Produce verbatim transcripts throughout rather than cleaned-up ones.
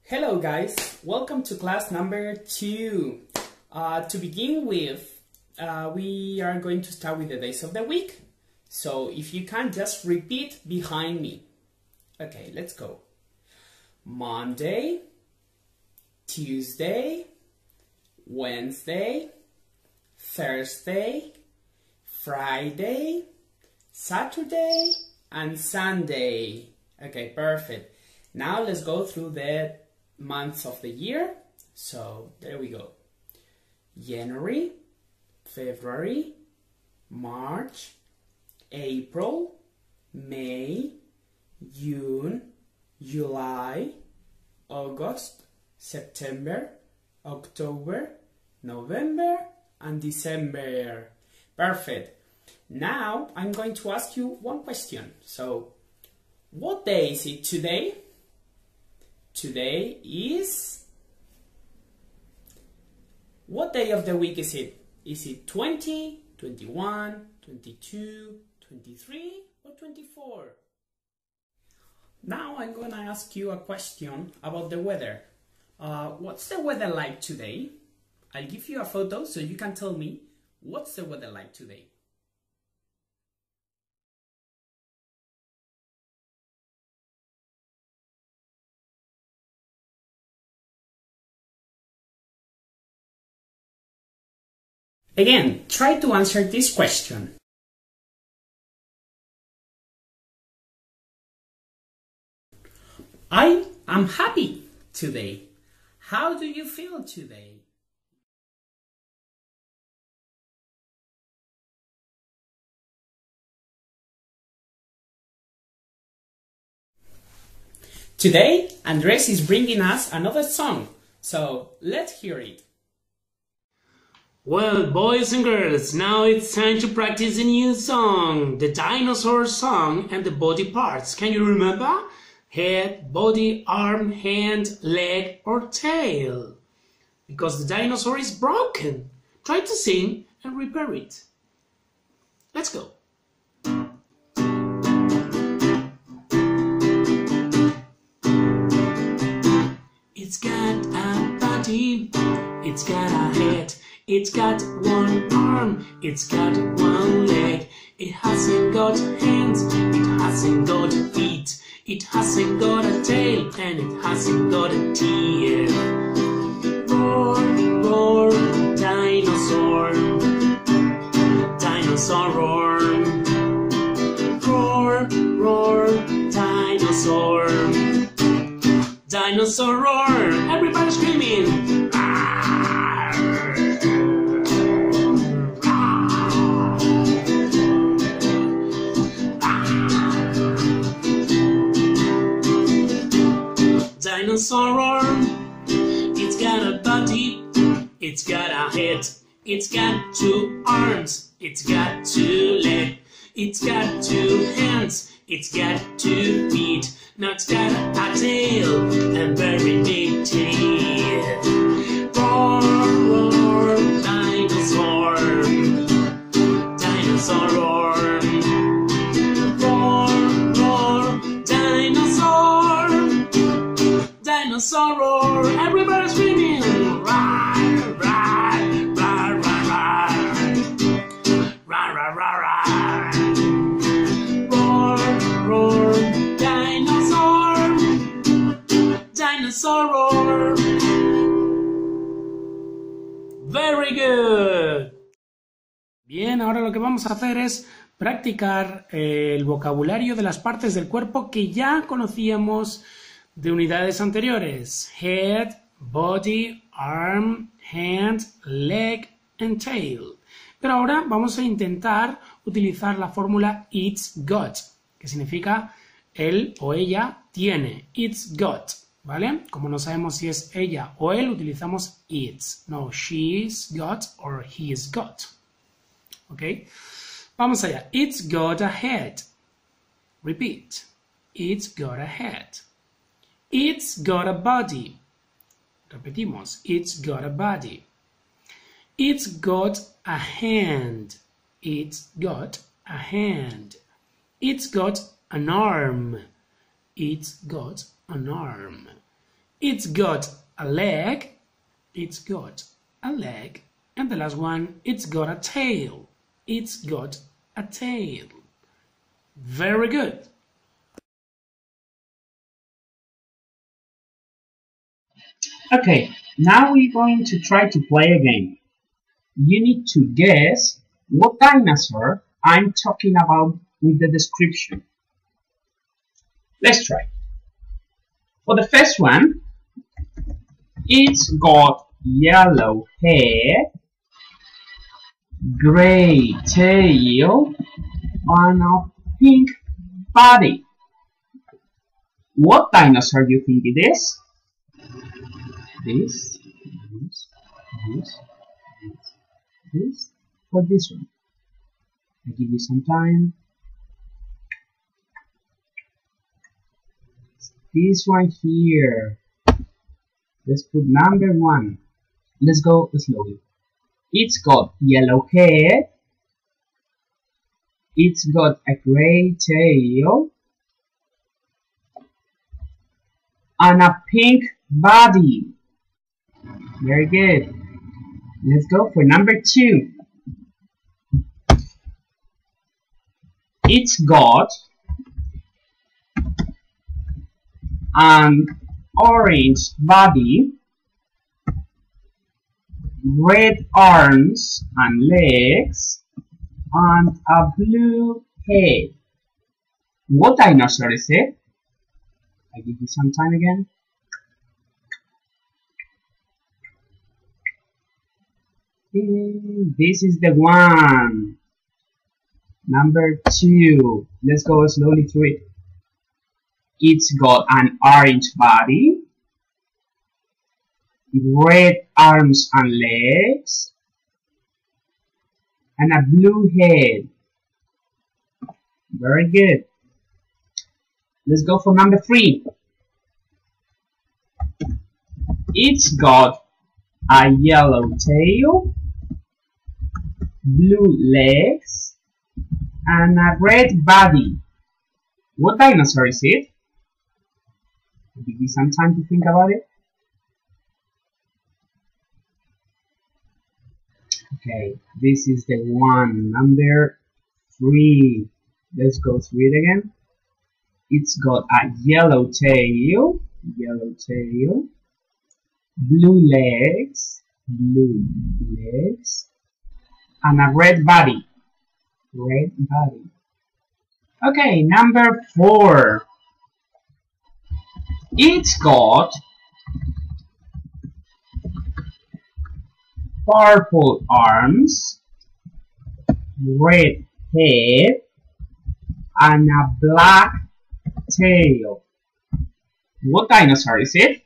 Hello guys, welcome to class number two. Uh, to begin with, uh, we are going to start with the days of the week. So if you can just repeat behind me. Okay, let's go. Monday, Tuesday, Wednesday, Thursday, Friday, Saturday, and Sunday. Okay, perfect. Now let's go through the months of the year. So there we go. January, February, March, April, May, June, July, August, September, October, November, and December. Perfect. Now I'm going to ask you one question. So, what day is it today? Today is... What day of the week is it? Is it twenty, twenty-one, twenty-two, twenty-three, or twenty-four? Now I'm going to ask you a question about the weather. Uh, what's the weather like today? I'll give you a photo so you can tell me what's the weather like today. Again, try to answer this question. I am happy today. How do you feel today? Today, Andrés is bringing us another song, so let's hear it. Well, boys and girls, now it's time to practice a new song, the dinosaur song and the body parts. Can you remember? Head, body, arm, hand, leg, or tail. Because the dinosaur is broken. Try to sing and repair it. Let's go. It's got a body, it's got a head. It's got one arm, it's got one leg. It hasn't got hands, it hasn't got feet. It hasn't got a tail, and it hasn't got a teeth. Roar, roar, dinosaur. Dinosaur roar. Roar, roar, dinosaur. Dinosaur roar. Everybody screaming. Dinosaur arm, it's got a body, it's got a head, it's got two arms, it's got two legs, it's got two hands, it's got two feet, now it's got a tail, and very big teeth. Roar, roar, dinosaur, dinosaur roar, roar, roar, dinosaur. Dinosaur roar, everybody screaming! Rawr, rawr, rawr, rawr, rawr, rawr, rawr, rawr. Roar, roar, dinosaur, dinosaur roar. Very good. Bien, ahora lo que vamos a hacer es practicar eh, el vocabulario de las partes del cuerpo que ya conocíamos de unidades anteriores. Head, body, arm, hand, leg and tail. Pero ahora vamos a intentar utilizar la fórmula it's got, que significa él o ella tiene. It's got, ¿vale? Como no sabemos si es ella o él, utilizamos it's. No, she's got or he's got. ¿Ok? Vamos allá. It's got a head. Repeat. It's got a head. It's got a body. Repetimos. It's got a body. It's got a hand. It's got a hand. It's got an arm. It's got an arm. It's got a leg. It's got a leg. And the last one, it's got a tail. It's got a tail. Very good. Okay, now we're going to try to play a game. You need to guess what dinosaur I'm talking about with the description. Let's try. For the first one, it's got yellow hair, gray tail, and a pink body. What dinosaur do you think it is? This, this, this, this, this, or this one? I'll give you some time. This one here. Let's put number one. Let's go slowly. It's got yellow hair. It's got a gray tail. And a pink body. Very good. Let's go for number two. It's got an orange body, red arms and legs, and a blue head. What dinosaur is it? I give you some time again. This is the one. Number two. Let's go slowly through it. It's got an orange body, red arms and legs, and a blue head. Very good. Let's go for number three. It's got a yellow tail, blue legs, and a red body. What dinosaur is it? Give you some time to think about it. Okay, this is the one, number three. Let's go through it again. It's got a yellow tail, yellow tail, blue legs, blue legs, and a red body, red body. Okay, number four. It's got purple arms, red head, and a black tail. What dinosaur is it?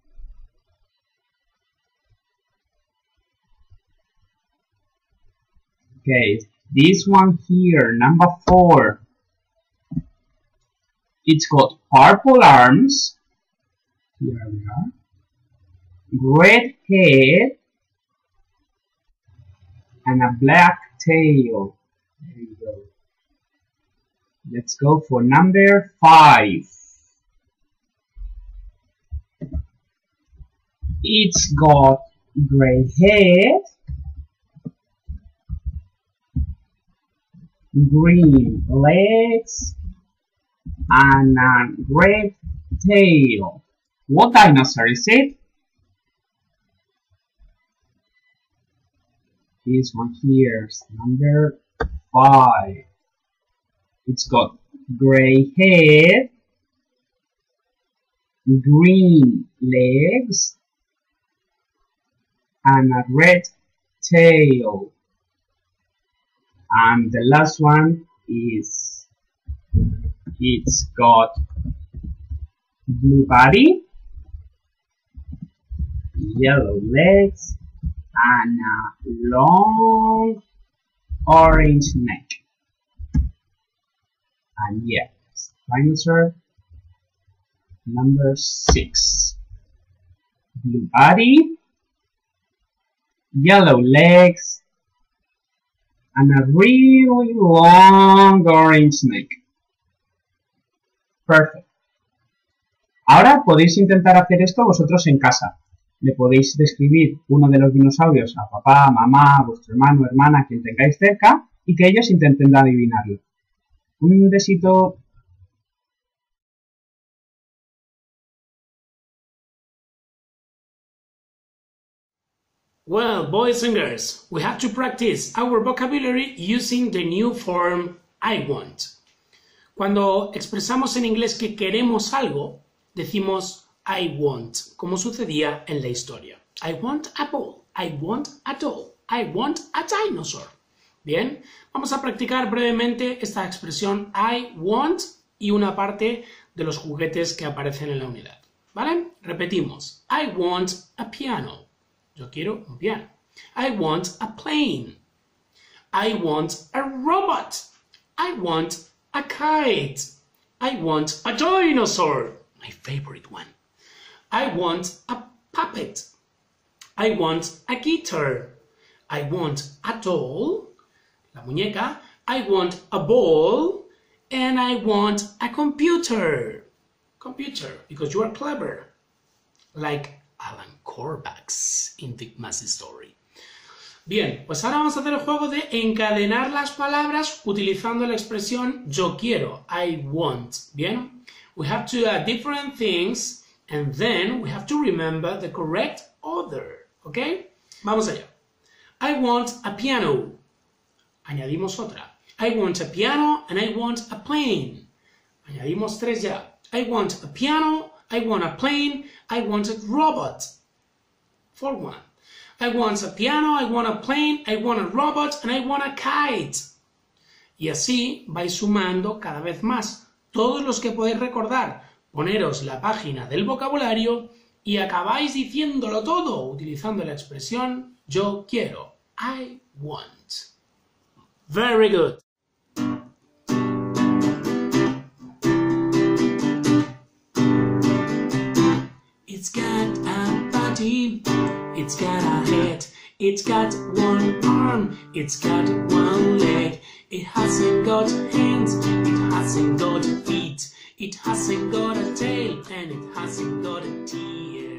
Okay, this one here, number four. It's got purple arms. Here we are. Red head and a black tail. There you go. Let's go for number five. It's got gray head, green legs, and a red tail. What dinosaur is it? This one here is number five. It's got gray head, green legs, and a red tail. And the last one is, it's got blue body, yellow legs, and a long orange neck. And yeah, dinosaur number six. Blue body, yellow legs, and a really long orange neck. Perfect. Ahora podéis intentar hacer esto vosotros en casa. Le podéis describir uno de los dinosaurios a papá, mamá, vuestro hermano, hermana, quien tengáis cerca, y que ellos intenten adivinarlo. Un besito. Well, boys and girls, we have to practice our vocabulary using the new form I want. Cuando expresamos en inglés que queremos algo, decimos I want, como sucedía en la historia. I want a ball, I want a doll, I want a dinosaur. Bien, vamos a practicar brevemente esta expresión I want y una parte de los juguetes que aparecen en la unidad. ¿Vale? Repetimos. I want a piano. Yo quiero un piano. I want a plane. I want a robot. I want a kite. I want a dinosaur. My favorite one. I want a puppet. I want a guitar. I want a doll. La muñeca. I want a ball. And I want a computer. Computer, because you are clever. Like Alan Corbax in the Mass Story. Bien, pues ahora vamos a hacer el juego de encadenar las palabras utilizando la expresión yo quiero, I want. Bien, we have to add different things and then we have to remember the correct order. ¿Ok? Vamos allá. I want a piano. Añadimos otra. I want a piano and I want a plane. Añadimos tres ya. I want a piano, I want a plane, I want a robot. For one. I want a piano, I want a plane, I want a robot, and I want a kite. Y así vais sumando cada vez más. Todos los que podéis recordar, poneros la página del vocabulario y acabáis diciéndolo todo utilizando la expresión yo quiero. I want. Very good. It's got a body, it's got a head, it's got one arm, it's got one leg. It hasn't got hands, it hasn't got feet, it hasn't got a tail, and it hasn't got a teeth.